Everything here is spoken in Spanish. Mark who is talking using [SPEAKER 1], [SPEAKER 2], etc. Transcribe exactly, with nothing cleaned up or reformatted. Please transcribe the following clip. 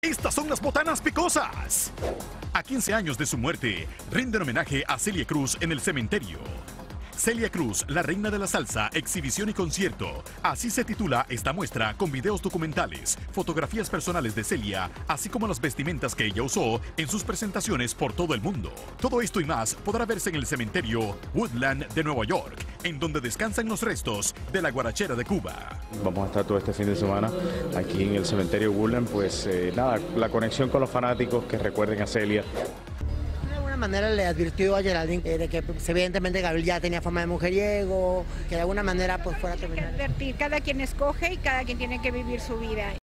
[SPEAKER 1] Estas son las botanas picosas. A quince años de su muerte, rinden homenaje a Celia Cruz en el cementerio. Celia Cruz, la reina de la salsa, exhibición y concierto. Así se titula esta muestra con videos documentales, fotografías personales de Celia, así como las vestimentas que ella usó en sus presentaciones por todo el mundo. Todo esto y más podrá verse en el cementerio Woodland de Nueva York, en donde descansan los restos de la guarachera de Cuba.
[SPEAKER 2] Vamos a estar todo este fin de semana aquí en el cementerio Woodland, pues eh, nada, la conexión con los fanáticos que recuerden a Celia.
[SPEAKER 3] De alguna manera le advirtió a Geraldine eh, de que pues, evidentemente Gabriel ya tenía fama de mujeriego, que de alguna manera pues fuera a terminar.
[SPEAKER 4] Advertir, cada quien escoge y cada quien tiene que vivir su vida.